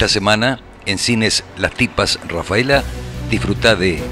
Esta semana, en Cines Las Tipas Rafaela, disfruta de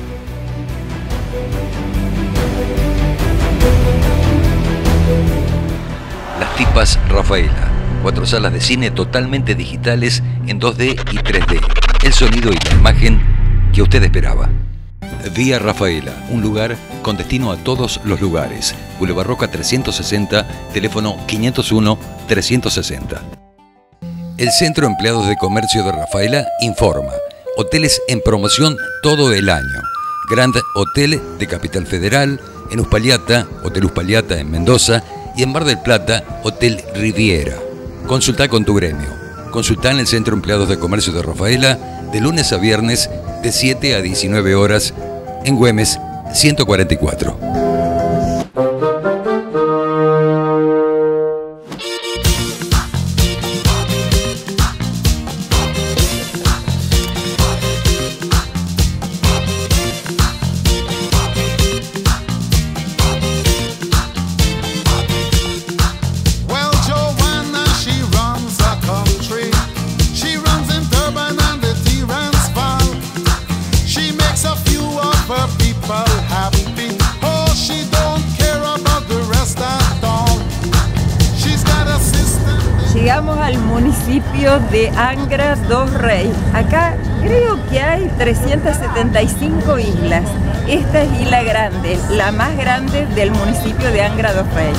Las Tipas Rafaela, 4 salas de cine totalmente digitales en 2D y 3D. El sonido y la imagen que usted esperaba. Vía Rafaela, un lugar con destino a todos los lugares. Boulevard Roca 360, teléfono 501-360. El Centro de Empleados de Comercio de Rafaela informa. Hoteles en promoción todo el año. Grand Hotel de Capital Federal, en Uspallata, Hotel Uspallata en Mendoza, y en Mar del Plata, Hotel Riviera. Consulta con tu gremio. Consulta en el Centro de Empleados de Comercio de Rafaela de lunes a viernes de 7 a 19 horas en Güemes 144. Llegamos al municipio de Angra dos Reis. Acá creo que hay 375 islas. Esta es Isla Grande, la más grande del municipio de Angra dos Reis.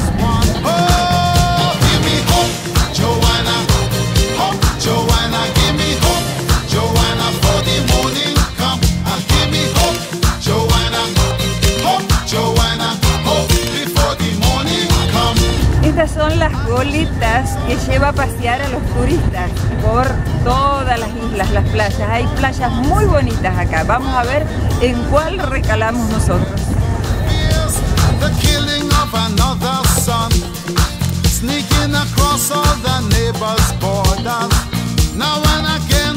Estas son las goletas que lleva a pasear a los turistas por todas las islas, las playas. Hay playas muy bonitas acá. Vamos a ver en cuál recalamos nosotros. Sneaking across all the neighbors' borders. Now when I get